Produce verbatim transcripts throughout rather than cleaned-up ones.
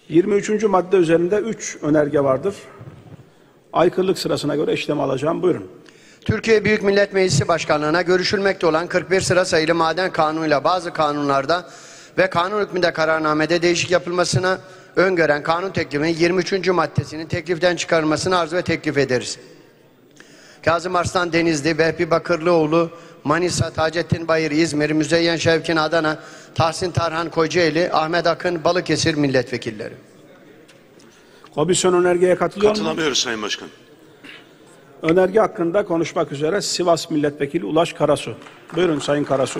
yirmi üçüncü madde üzerinde üç önerge vardır. Aykırılık sırasına göre işlem alacağım. Buyurun. Türkiye Büyük Millet Meclisi Başkanlığı'na görüşülmekte olan kırk bir sıra sayılı maden kanunuyla bazı kanunlarda ve kanun hükmünde kararnamede değişik yapılmasına öngören kanun teklifinin yirmi üçüncü maddesinin tekliften çıkarılmasını arz ve teklif ederiz. Kazım Arslan Denizli, Vehbi Bakırlıoğlu, Manisa, Taceddin Bayır, İzmir, Müzeyyen Şevkin Adana, Tahsin Tarhan Kocaeli, Ahmet Akın Balıkesir milletvekilleri. Komisyon önergeye katılıyor mu? Katılamıyoruz Sayın Başkan. Önerge hakkında konuşmak üzere Sivas Milletvekili Ulaş Karasu. Buyurun Sayın Karasu.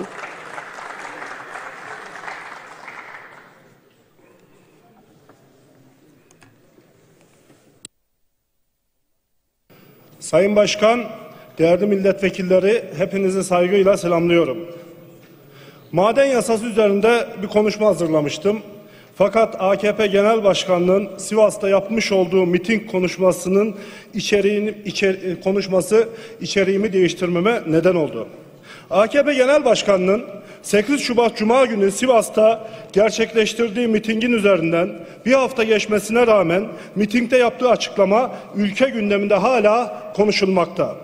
Sayın Başkan, değerli milletvekilleri, hepinizi saygıyla selamlıyorum. Maden yasası üzerinde bir konuşma hazırlamıştım. Fakat A K P Genel Başkanlığı'nın Sivas'ta yapmış olduğu miting konuşmasının içeriğini, içer, konuşması içeriğimi değiştirmeme neden oldu. A K P Genel Başkanlığı'nın sekiz Şubat Cuma günü Sivas'ta gerçekleştirdiği mitingin üzerinden bir hafta geçmesine rağmen mitingde yaptığı açıklama ülke gündeminde hala konuşulmakta.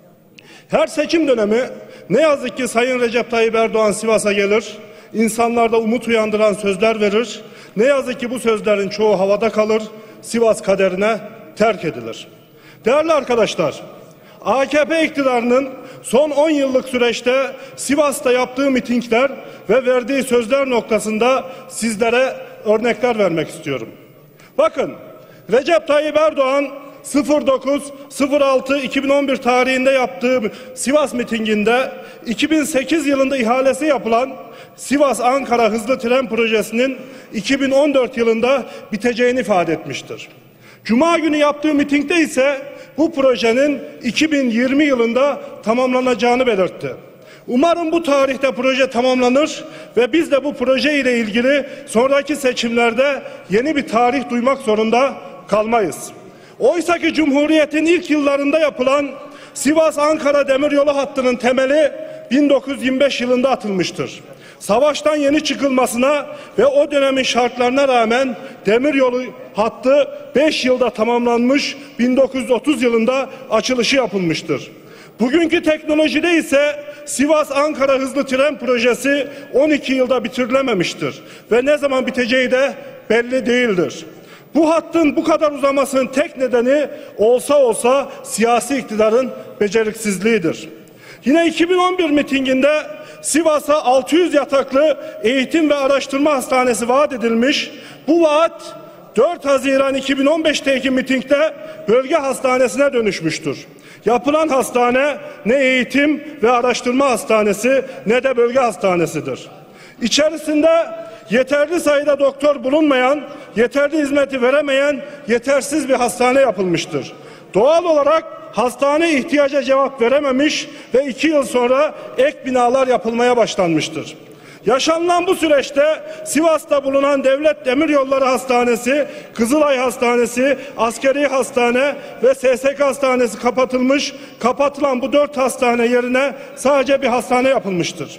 Her seçim dönemi ne yazık ki Sayın Recep Tayyip Erdoğan Sivas'a gelir, insanlarda umut uyandıran sözler verir. Ne yazık ki bu sözlerin çoğu havada kalır, Sivas kaderine terk edilir. Değerli arkadaşlar, A K P iktidarının son on yıllık süreçte Sivas'ta yaptığı mitingler ve verdiği sözler noktasında sizlere örnekler vermek istiyorum. Bakın, Recep Tayyip Erdoğan dokuz altı iki bin on bir tarihinde yaptığı Sivas mitinginde iki bin sekiz yılında ihalesi yapılan Sivas-Ankara hızlı tren projesinin iki bin on dört yılında biteceğini ifade etmiştir. Cuma günü yaptığı mitingde ise bu projenin iki bin yirmi yılında tamamlanacağını belirtti. Umarım bu tarihte proje tamamlanır ve biz de bu proje ile ilgili sonraki seçimlerde yeni bir tarih duymak zorunda kalmayız. Oysa ki Cumhuriyet'in ilk yıllarında yapılan Sivas-Ankara demiryolu hattının temeli bin dokuz yüz yirmi beş yılında atılmıştır. Savaştan yeni çıkılmasına ve o dönemin şartlarına rağmen demiryolu hattı beş yılda tamamlanmış, bin dokuz yüz otuz yılında açılışı yapılmıştır. Bugünkü teknolojide ise Sivas-Ankara hızlı tren projesi on iki yılda bitirilememiştir ve ne zaman biteceği de belli değildir. Bu hattın bu kadar uzamasının tek nedeni olsa olsa siyasi iktidarın beceriksizliğidir. Yine iki bin on bir mitinginde Sivas'a altı yüz yataklı eğitim ve araştırma hastanesi vaat edilmiş. Bu vaat dört Haziran iki bin on beş'teki mitingde bölge hastanesine dönüşmüştür. Yapılan hastane ne eğitim ve araştırma hastanesi ne de bölge hastanesidir. İçerisinde yeterli sayıda doktor bulunmayan, yeterli hizmeti veremeyen yetersiz bir hastane yapılmıştır. Doğal olarak hastane ihtiyaca cevap verememiş ve iki yıl sonra ek binalar yapılmaya başlanmıştır. Yaşanılan bu süreçte Sivas'ta bulunan Devlet Demiryolları Hastanesi, Kızılay Hastanesi, Askeri Hastane ve S S K Hastanesi kapatılmış. Kapatılan bu dört hastane yerine sadece bir hastane yapılmıştır.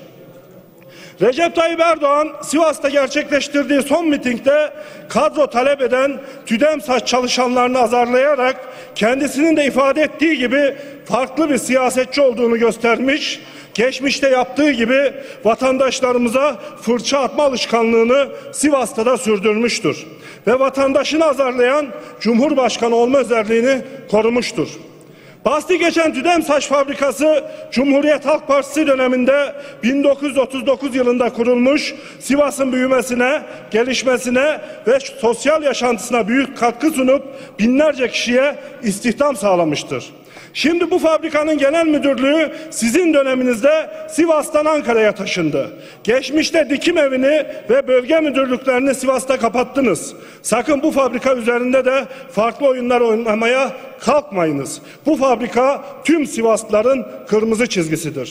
Recep Tayyip Erdoğan Sivas'ta gerçekleştirdiği son mitingde kadro talep eden TÜDEMSAŞ çalışanlarını azarlayarak kendisinin de ifade ettiği gibi farklı bir siyasetçi olduğunu göstermiş, geçmişte yaptığı gibi vatandaşlarımıza fırça atma alışkanlığını Sivas'ta da sürdürmüştür ve vatandaşını azarlayan Cumhurbaşkanı olma özelliğini korumuştur. Bahsi geçen TÜDEMSAŞ fabrikası Cumhuriyet Halk Partisi döneminde bin dokuz yüz otuz dokuz yılında kurulmuş, Sivas'ın büyümesine, gelişmesine ve sosyal yaşantısına büyük katkı sunup binlerce kişiye istihdam sağlamıştır. Şimdi bu fabrikanın genel müdürlüğü sizin döneminizde Sivas'tan Ankara'ya taşındı. Geçmişte dikim evini ve bölge müdürlüklerini Sivas'ta kapattınız. Sakın bu fabrika üzerinde de farklı oyunlar oynamaya kalkmayınız. Bu fabrika tüm Sivaslıların kırmızı çizgisidir.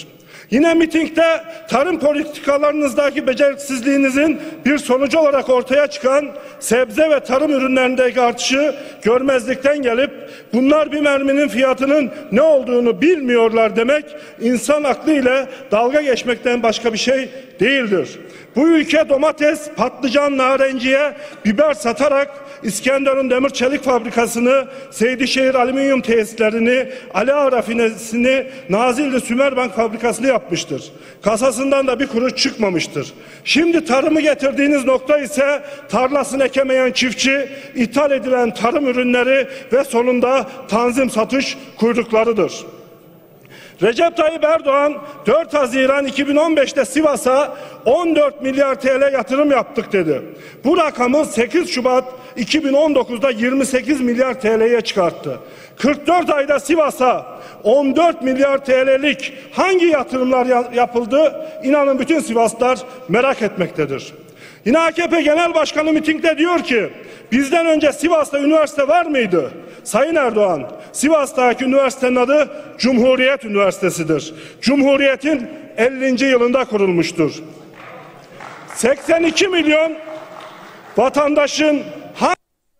Yine mitingde tarım politikalarınızdaki beceriksizliğinizin bir sonucu olarak ortaya çıkan sebze ve tarım ürünlerindeki artışı görmezlikten gelip bunlar bir merminin fiyatının ne olduğunu bilmiyorlar demek insan aklı ile dalga geçmekten başka bir şey değildir. Bu ülke domates, patlıcan, narenciye, biber satarak İskenderun Demir Çelik Fabrikası'nı, Seydişehir Alüminyum Tesislerini, Ali Ağa Rafinerisi'ni, Nazilli Sümerbank Fabrikası'nı yapmıştır. Kasasından da bir kuruş çıkmamıştır. Şimdi tarımı getirdiğiniz nokta ise tarlasını ekemeyen çiftçi, ithal edilen tarım ürünleri ve sonunda tanzim satış kuyruklarıdır. Recep Tayyip Erdoğan dört Haziran iki bin on beş'te Sivas'a on dört milyar T L yatırım yaptık dedi. Bu rakamı sekiz Şubat iki bin on dokuz'da yirmi sekiz milyar T L'ye çıkarttı. kırk dört ayda Sivas'a on dört milyar T L'lik hangi yatırımlar yapıldı? İnanın bütün Sivaslılar merak etmektedir. Yine A K P Genel Başkanı mitingde diyor ki bizden önce Sivas'ta üniversite var mıydı? Sayın Erdoğan, Sivas'taki üniversitenin adı Cumhuriyet Üniversitesi'dir. Cumhuriyet'in ellinci yılında kurulmuştur. seksen iki milyon vatandaşın hangi...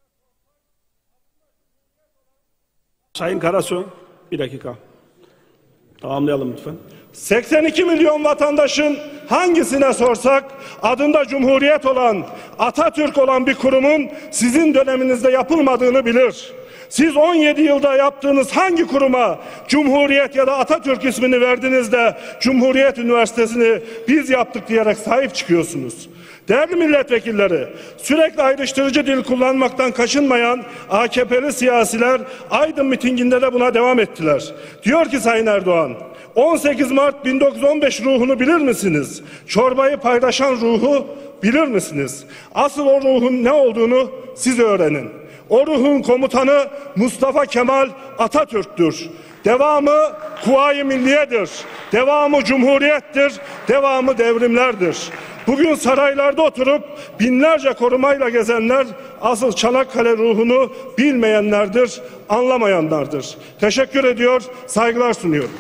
Sayın Karasu, bir dakika. Tamamlayalım lütfen. seksen iki milyon vatandaşın hangisine sorsak adında Cumhuriyet olan, Atatürk olan bir kurumun sizin döneminizde yapılmadığını bilir. Siz on yedi yılda yaptığınız hangi kuruma Cumhuriyet ya da Atatürk ismini verdiniz de Cumhuriyet Üniversitesi'ni biz yaptık diyerek sahip çıkıyorsunuz? Değerli milletvekilleri, sürekli ayrıştırıcı dil kullanmaktan kaçınmayan A K P'li siyasiler Aydın mitinginde de buna devam ettiler. Diyor ki Sayın Erdoğan, on sekiz Mart bin dokuz yüz on beş ruhunu bilir misiniz? Çorbayı paylaşan ruhu bilir misiniz? Asıl o ruhun ne olduğunu siz öğrenin. O ruhun komutanı Mustafa Kemal Atatürk'tür. Devamı Kuvayi Milliye'dir. Devamı Cumhuriyet'tir. Devamı devrimlerdir. Bugün saraylarda oturup binlerce korumayla gezenler asıl Çanakkale ruhunu bilmeyenlerdir, anlamayanlardır. Teşekkür ediyor, saygılar sunuyorum.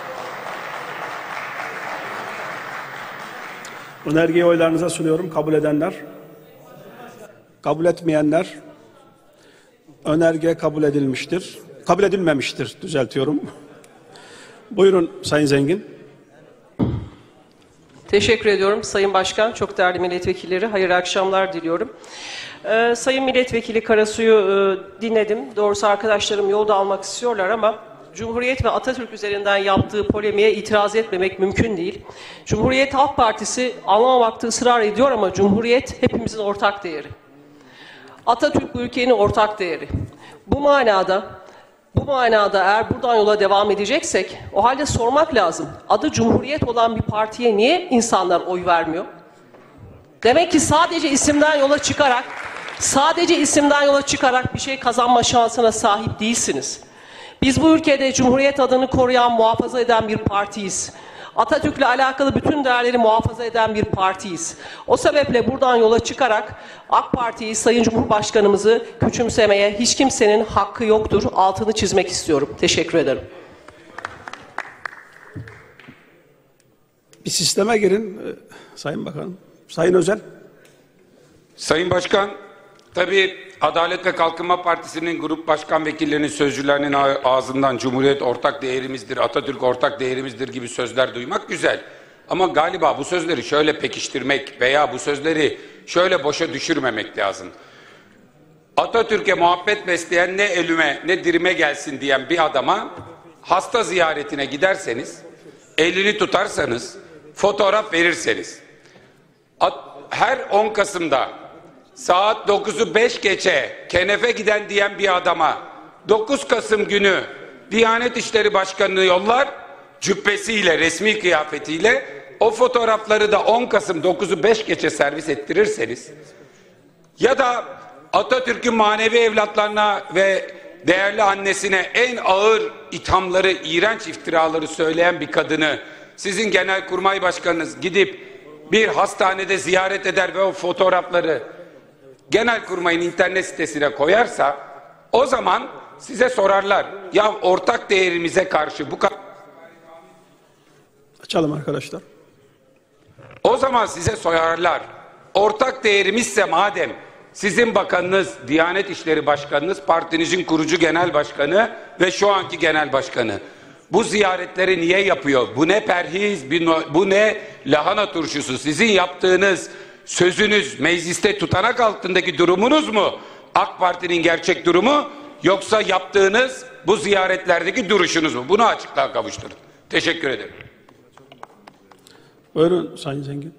Önergeyi oylarınıza sunuyorum. Kabul edenler, kabul etmeyenler, önerge kabul edilmiştir. Kabul edilmemiştir, düzeltiyorum. Buyurun Sayın Zengin. Teşekkür ediyorum Sayın Başkan, çok değerli milletvekilleri, hayırlı akşamlar diliyorum. Ee, Sayın Milletvekili Karasu'yu e, dinledim. Doğrusu arkadaşlarım yolda almak istiyorlar ama Cumhuriyet ve Atatürk üzerinden yaptığı polemiğe itiraz etmemek mümkün değil. Cumhuriyet Halk Partisi anlamamakta ısrar ediyor ama Cumhuriyet hepimizin ortak değeri. Atatürk bu ülkenin ortak değeri. Bu manada Bu manada eğer buradan yola devam edeceksek o halde sormak lazım. Adı Cumhuriyet olan bir partiye niye insanlar oy vermiyor? Demek ki sadece isimden yola çıkarak sadece isimden yola çıkarak bir şey kazanma şansına sahip değilsiniz. Biz bu ülkede Cumhuriyet adını koruyan, muhafaza eden bir partiyiz. Atatürk'le alakalı bütün değerleri muhafaza eden bir partiyiz. O sebeple buradan yola çıkarak AK Parti'yi, Sayın Cumhurbaşkanımızı küçümsemeye hiç kimsenin hakkı yoktur. Altını çizmek istiyorum. Teşekkür ederim. Bir sisteme girin Sayın Bakanım. Sayın Özel. Sayın Başkan, tabii Adalet ve Kalkınma Partisi'nin grup başkan vekillerinin sözcülerinin ağzından Cumhuriyet ortak değerimizdir, Atatürk ortak değerimizdir gibi sözler duymak güzel. Ama galiba bu sözleri şöyle pekiştirmek veya bu sözleri şöyle boşa düşürmemek lazım. Atatürk'e muhabbet besleyen ne elüme ne dirime gelsin diyen bir adama hasta ziyaretine giderseniz, elini tutarsanız, fotoğraf verirseniz, her on Kasım'da saat dokuzu beş geçe kenefe giden diyen bir adama dokuz Kasım günü Diyanet İşleri Başkanı'nı yollar, cübbesiyle, resmi kıyafetiyle o fotoğrafları da on Kasım dokuzu beş geçe servis ettirirseniz ya da Atatürk'ün manevi evlatlarına ve değerli annesine en ağır ithamları, iğrenç iftiraları söyleyen bir kadını sizin Genelkurmay Başkanınız gidip bir hastanede ziyaret eder ve o fotoğrafları Genelkurmay'ın internet sitesine koyarsa o zaman size sorarlar. Ya ortak değerimize karşı bu kadar Açalım arkadaşlar. O zaman size sorarlar. Ortak değerimizse madem sizin bakanınız, Diyanet İşleri Başkanınız, partinizin kurucu genel başkanı ve şu anki genel başkanı bu ziyaretleri niye yapıyor? Bu ne perhiz, bu ne lahana turşusu? Sizin yaptığınız sözünüz mecliste tutanak altındaki durumunuz mu? AK Parti'nin gerçek durumu, yoksa yaptığınız bu ziyaretlerdeki duruşunuz mu? Bunu açıklığa kavuşturun. Teşekkür ederim. Buyurun Sayın Zengin.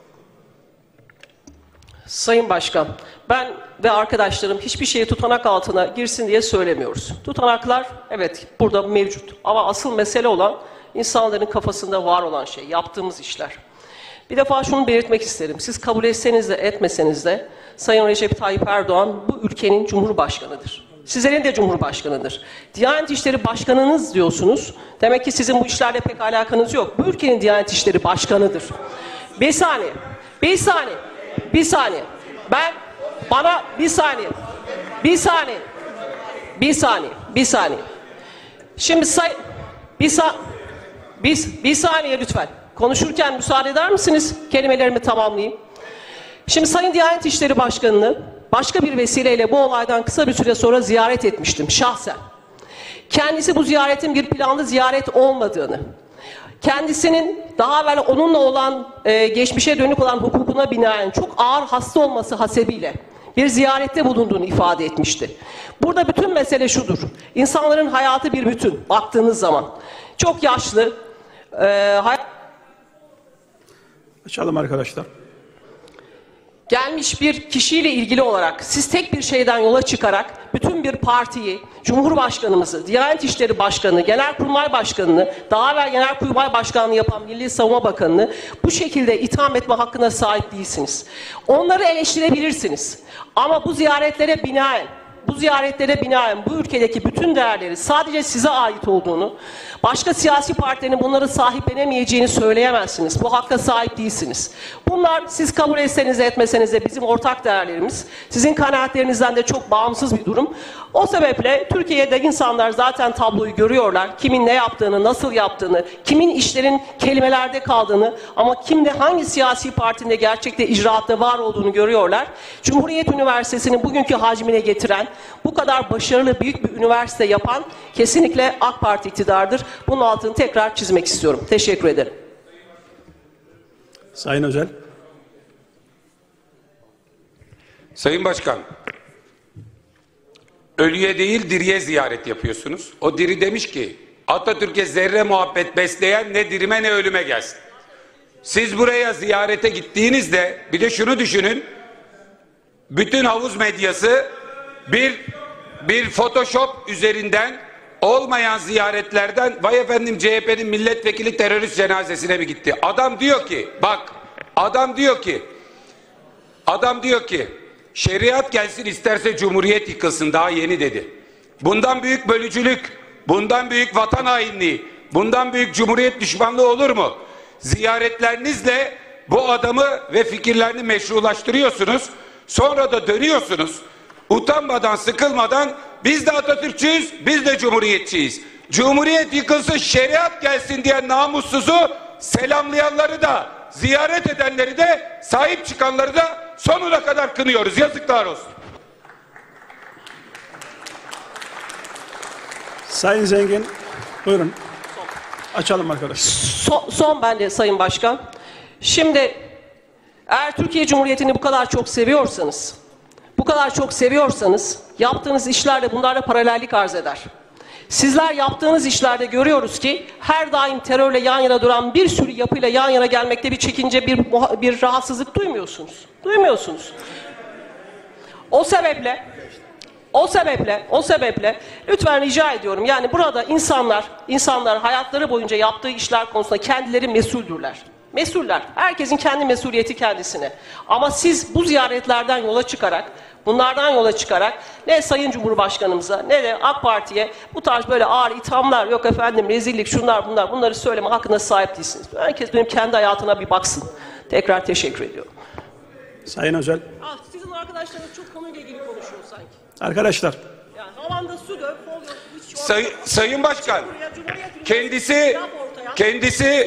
Sayın Başkan, ben ve arkadaşlarım hiçbir şeyi tutanak altına girsin diye söylemiyoruz. Tutanaklar evet burada mevcut ama asıl mesele olan insanların kafasında var olan şey, yaptığımız işler. Bir defa şunu belirtmek isterim. Siz kabul etseniz de etmeseniz de Sayın Recep Tayyip Erdoğan bu ülkenin Cumhurbaşkanıdır. Sizlerin de Cumhurbaşkanıdır. Diyanet İşleri Başkanınız diyorsunuz. Demek ki sizin bu işlerle pek alakanız yok. Bu ülkenin Diyanet İşleri Başkanıdır. Bir saniye, bir saniye, bir saniye. Ben, bana bir saniye, bir saniye, bir saniye, bir saniye. Şimdi say, bir sa, bir, bir saniye lütfen. Konuşurken müsaade eder misiniz? Kelimelerimi tamamlayayım. Şimdi Sayın Diyanet İşleri Başkanı'nı başka bir vesileyle bu olaydan kısa bir süre sonra ziyaret etmiştim şahsen. Kendisi bu ziyaretin bir planlı ziyaret olmadığını, kendisinin daha evvel onunla olan e, geçmişe dönük olan hukukuna binaen çok ağır hasta olması hasebiyle bir ziyarette bulunduğunu ifade etmişti. Burada bütün mesele şudur. İnsanların hayatı bir bütün baktığınız zaman. Çok yaşlı, e, hay- Açalım arkadaşlar. gelmiş bir kişiyle ilgili olarak siz tek bir şeyden yola çıkarak bütün bir partiyi, Cumhurbaşkanımızı, Diyanet İşleri Başkanı, Genelkurmay Başkanı'nı, daha evvel Genelkurmay Başkanlığı yapan Milli Savunma Bakanı'nı bu şekilde itham etme hakkına sahip değilsiniz. Onları eleştirebilirsiniz. Ama bu ziyaretlere binaen, bu ziyaretlere binaen bu ülkedeki bütün değerleri sadece size ait olduğunu, başka siyasi partilerin bunları sahiplenemeyeceğini söyleyemezsiniz. Bu hakka sahip değilsiniz. Bunlar siz kabul etseniz de etmeseniz de bizim ortak değerlerimiz. Sizin kanaatlerinizden de çok bağımsız bir durum. O sebeple Türkiye'de insanlar zaten tabloyu görüyorlar. Kimin ne yaptığını, nasıl yaptığını, kimin işlerin kelimelerde kaldığını ama kimde hangi siyasi partinde gerçekte icraatta var olduğunu görüyorlar. Cumhuriyet Üniversitesi'ni bugünkü hacmine getiren, bu kadar başarılı büyük bir üniversite yapan kesinlikle AK Parti iktidarıdır. Bunun altını tekrar çizmek istiyorum. Teşekkür ederim. Sayın Özel. Sayın Başkan, ölüye değil diriye ziyaret yapıyorsunuz. O diri demiş ki Atatürk'e zerre muhabbet besleyen ne dirime ne ölüme gelsin. Siz buraya ziyarete gittiğinizde bir de şunu düşünün. Bütün havuz medyası bir bir Photoshop üzerinden olmayan ziyaretlerden vay efendim C H P'nin milletvekili terörist cenazesine mi gitti? Adam diyor ki bak adam diyor ki adam diyor ki şeriat gelsin isterse cumhuriyet yıkılsın, daha yeni dedi. Bundan büyük bölücülük, bundan büyük vatan hainliği, bundan büyük cumhuriyet düşmanlığı olur mu? Ziyaretlerinizle bu adamı ve fikirlerini meşrulaştırıyorsunuz. Sonra da dönüyorsunuz. Utanmadan, sıkılmadan biz de Atatürkçüyüz, biz de Cumhuriyetçiyiz. Cumhuriyet yıkılsın, şeriat gelsin diyen namussuzu selamlayanları da, ziyaret edenleri de, sahip çıkanları da sonuna kadar kınıyoruz. Yazıklar olsun. Sayın Zengin, buyurun. Açalım arkadaşlar. Son, son bence Sayın Başkan. Şimdi eğer Türkiye Cumhuriyeti'ni bu kadar çok seviyorsanız, bu kadar çok seviyorsanız yaptığınız işlerle bunlarla paralellik arz eder. Sizler yaptığınız işlerde görüyoruz ki her daim terörle yan yana duran bir sürü yapıyla yan yana gelmekte bir çekince, bir, bir rahatsızlık duymuyorsunuz. Duymuyorsunuz. O sebeple, o sebeple, o sebeple lütfen rica ediyorum. Yani burada insanlar, insanlar hayatları boyunca yaptığı işler konusunda kendileri mesuldürler. Mesuller. Herkesin kendi mesuliyeti kendisine. Ama siz bu ziyaretlerden yola çıkarak, bunlardan yola çıkarak ne Sayın Cumhurbaşkanımıza ne de AK Parti'ye bu tarz böyle ağır ithamlar, yok efendim rezillik, şunlar bunlar, bunları söyleme hakkına sahip değilsiniz. Herkes benim kendi hayatına bir baksın. Tekrar teşekkür ediyorum. Sayın Özel. Ah, sizin arkadaşlarınız çok konuyla ilgili konuşuyor sanki. Arkadaşlar. Yani havanda su dök, fol yok. Say, Sayın Başkan, kendisi kendisi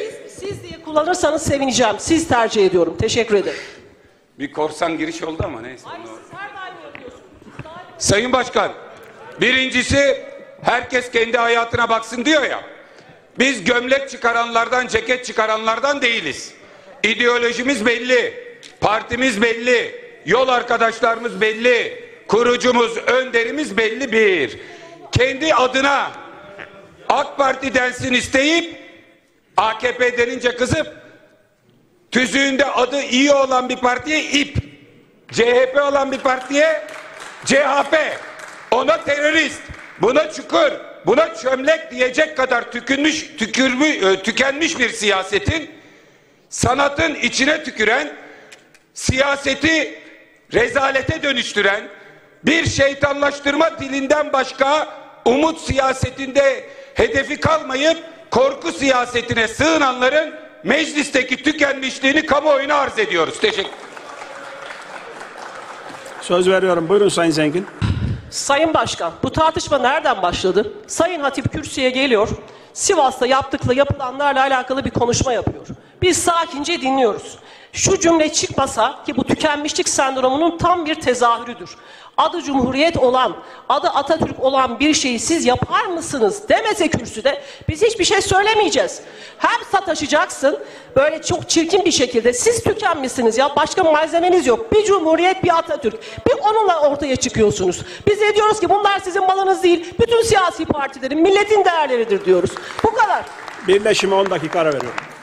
Siz diye kullanırsanız sevineceğim. Siz tercih ediyorum. Teşekkür ederim. Bir korsan giriş oldu ama neyse. Hayır, siz her daim yapıyorsunuz. Sayın Başkan, birincisi herkes kendi hayatına baksın diyor ya. Biz gömlek çıkaranlardan, ceket çıkaranlardan değiliz. İdeolojimiz belli, partimiz belli, yol arkadaşlarımız belli, kurucumuz, önderimiz belli bir. Kendi adına AK Parti densin isteyip A K P denince kızıp tüzüğünde adı iyi olan bir partiye İP, C H P olan bir partiye C H P, ona terörist, buna çukur, buna çömlek diyecek kadar tükünmüş, tükürmü, tükenmiş bir siyasetin, sanatın içine tüküren, siyaseti rezalete dönüştüren, bir şeytanlaştırma dilinden başka umut siyasetinde hedefi kalmayıp korku siyasetine sığınanların meclisteki tükenmişliğini kamuoyuna arz ediyoruz. Teşekkür. Söz veriyorum. Buyurun Sayın Zengin. Sayın Başkan, bu tartışma nereden başladı? Sayın Hatip kürsüye geliyor, Sivas'ta yaptıkları yapılanlarla alakalı bir konuşma yapıyor. Biz sakince dinliyoruz. Şu cümle çıkmasa ki bu tükenmişlik sendromunun tam bir tezahürüdür. Adı Cumhuriyet olan, adı Atatürk olan bir şeyi siz yapar mısınız demese kürsüde biz hiçbir şey söylemeyeceğiz. Hem sataşacaksın böyle çok çirkin bir şekilde, siz tükenmişsiniz ya, başka malzemeniz yok. Bir Cumhuriyet, bir Atatürk. Bir onunla ortaya çıkıyorsunuz. Biz de diyoruz ki bunlar sizin malınız değil, bütün siyasi partilerin, milletin değerleridir diyoruz. Bu kadar. Birleşime on dakika ara veriyorum.